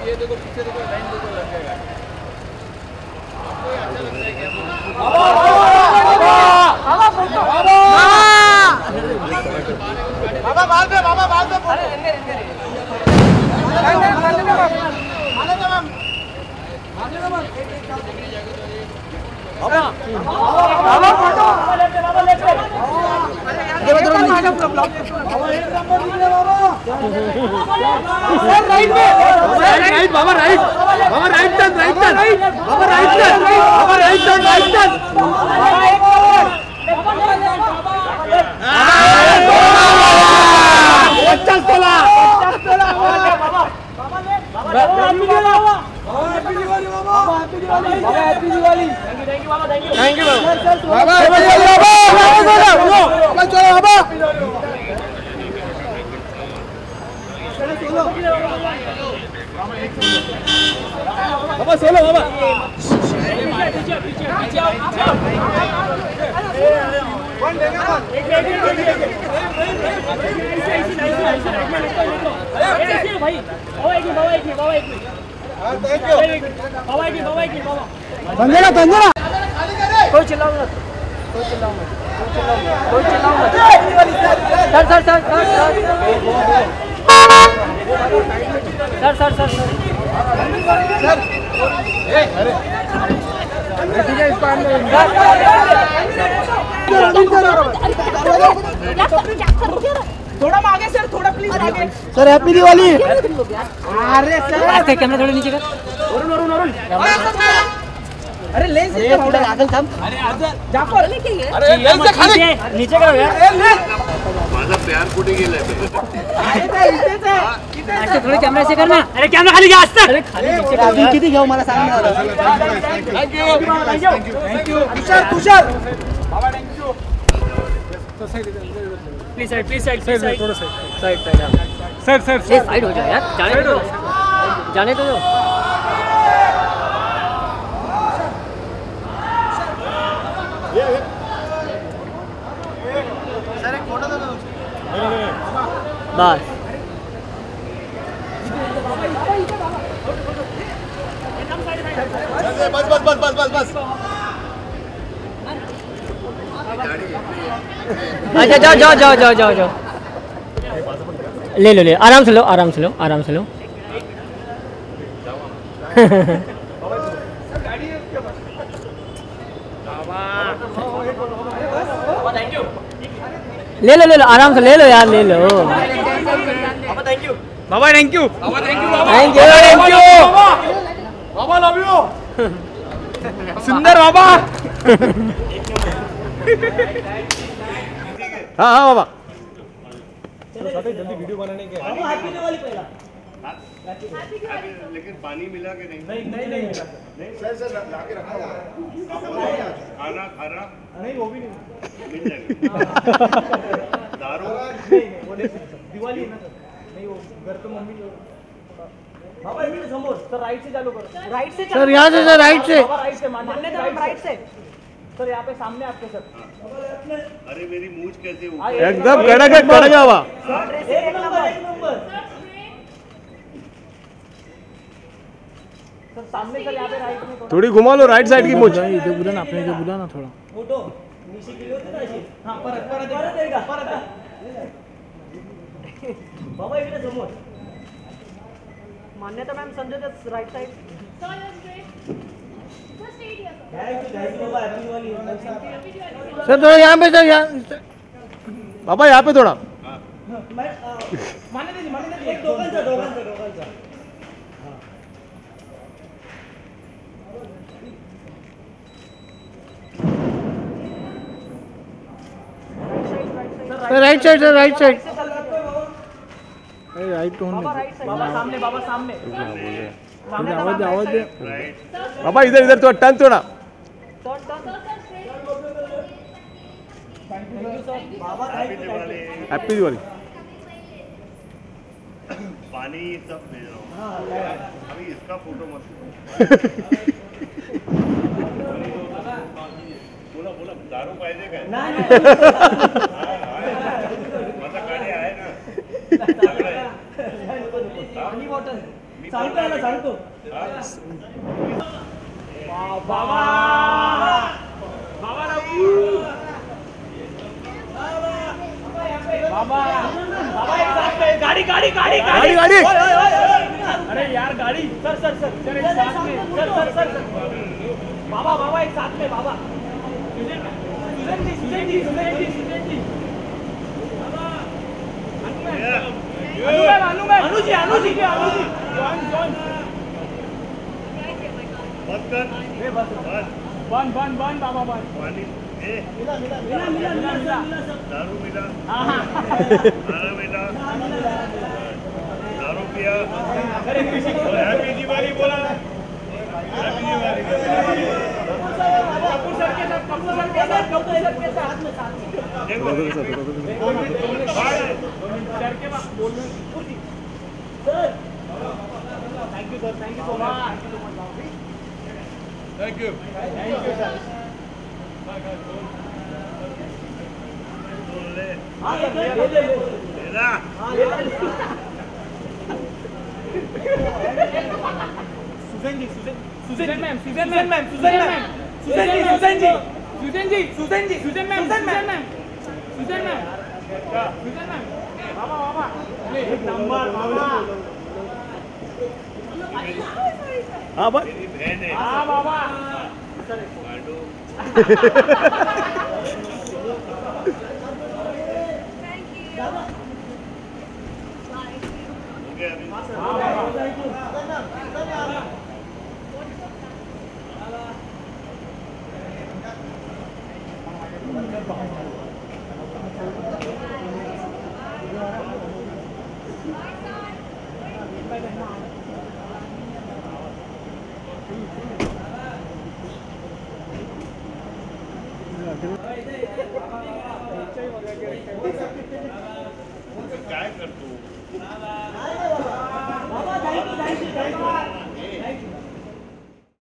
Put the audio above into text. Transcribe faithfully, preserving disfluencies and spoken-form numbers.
ये देखो पीछे देखो लाइन देखो लग जाएगा। आपको ये अच्छा लगता है क्या? बाबा बाल पे बाबा बाल पे अरे अंदर अंदर माने ना मैम माने ना मैम बाबा बाबा फोटो बाबा लेफ्ट बाबा लेफ्ट ये बदलो मानो ब्लॉक बाबा एक नंबर निकले बाबा सर राइट में राइट बाबा राइट बाबा राइट टर्न राइट टर्न बाबा राइट टर्न बाबा राइट टर्न राइट टर्न बाबा एक पचास तोला पचास तोला बाबा बाबा ले बाबा हैप्पी दिवाली बाबा हैप्पी दिवाली बाबा हैप्पी दिवाली बाबा हैप्पी दिवाली थैंक यू बाबा थैंक यू थैंक यू बाबा हैप्पी दिवाली बाबा चलो चलो बाबा बाबा सोलो बाबा पीछे पीछे पीछे आओ पीछे आओ वन देगा वन एक एक एक ऐसे ऐसे ऐसे ऐसे ऐसे भाई बाबा एक बाबा एक बाबा एक हां थैंक यू बाबा एक बाबा एक बाबा बंदेला बंदेला कोई चिल्लाओ मत कोई चिल्लाओ मत कोई चिल्लाओ मत sir sir sir sir sir sir sir sir ए अरे ठीक है इसको अंदर थोड़ा आगे सर थोड़ा प्लीज आगे सर हैप्पी दिवाली अरे सर ऐसे कैमरा थोड़ा नीचे कर अरुण अरुण अरुण अरे लेंस से थोड़ा आगे थांब अरे आजा जाफर लेके ये अरे लेंस से खाली नीचे करो यार माझा प्यार कुठे गेलाय इथेच आहे इथेच आहे अच्छा थोड़ा कैमरा से करना अरे कैमरा खाली घ्या असतं अरे खाली नीचे कर किती घेऊ मला सांग ना thank you thank you thank you Tushar Tushar बाबा thank you please side please side side थोड़ा side side side sir sir side हो जाओ यार जाने दो जाने दो सर एक फोटो दे दो बस बस बस बस बस बस बस अच्छा जाओ जाओ जाओ जाओ जाओ जाओ ले लो ले आराम से लो आराम से लो आराम से लो ले लो ले लो आराम से ले लो यार ले लो बाबा थैंक यू बाबा थैंक यू बाबा thank you thank you thank you बाबा लव यू सुंदर बाबा हाँ हाँ बाबा चलो जल्दी वीडियो बनाने के हैप्पी दिवाली पहला लेकिन पानी मिला के नहीं नहीं नहीं नहीं सर सर लाके रखा हुआ खाना खाना नहीं वो भी नहीं मिल जाएगा दारू नहीं वो दिवाली है ना नहीं वो घर पे मम्मी बाबा इधर समोर सर राइट से चालू करो राइट से सर यहाँ से सर राइट से बाबा राइट से मानने दो राइट से सर यहाँ पे सामने आपके सर अरे मेरी मूंछ कैसे हुई एकदम कड़क है कड़क है बाबा एक नंबर एक नंबर सर सामने सर यहाँ पे राइट में थोड़ी घुमा लो राइट साइड की मूंछ इधर बुला ना अपने इधर बुला ना थोड़ा फोटो नीचे की होती ना ऐसी हां परत परत परत देगा परत बाबा इकडे समोर Manyata ma'am Sanjay Dutt right side sir थोड़ा यहाँ पे सर यहाँ बाबा यहाँ पे थोड़ा माने दीजिए माने दीजिए एक दोघांचा दोघांचा दोघांचा right side sir right side अरे राइट टोन बाबा राइट साइड बाबा सामने बाबा सामने आवाज दे आवाज दे बाबा इधर इधर थोड़ा टर्न थोड़ा हैप्पी दिवाली पानी सब भेज रहा हूँ अभी इसका फोटो मत बोला बोला दारू पाहिजे काय नाही माझा गाडी आहे ना पाणी बॉटल चालतो आला चालतो बाबा बाबा बाबा बाबा एक साथ में गाड़ी गाड़ी गाड़ी गाड़ी गाड़ी अरे यार गाड़ी सर सर सर सर एक साथ में सर सर सर बाबा बाबा एक साथ में बाबा Sujan ji Sujan ji Sujan ji Sujan ji Anu ma'am Anu ma'am Anu ji Anu ji Anu ji John John बंद कर ए बस बंद बंद बंद बाबा बंद पानी ए मिला मिला मिला मिला मिला दारू मिला हां हां खाना मिला दारू पिया अरे किसी को हैप्पी दिवाली बोला हैप्पी दिवाली कपूर सर के साथ कपूर सर के साथ कपूर सर के साथ में साथ देखो सर के बाद बोल sir thank you sir thank you so much thank you thank you sir ले हां ले ले ले ले हां ले Sujan ji Sujan Sujan ma'am Sujan ma'am Sujan ma'am Sujan ji Sujan ji Sujan ji Sujan ji Sujan ma'am Sujan ma'am Sujan ma'am Sujan ma'am बाबा बाबा एक नंबर बाबा हां बस हां बाबा काय करतो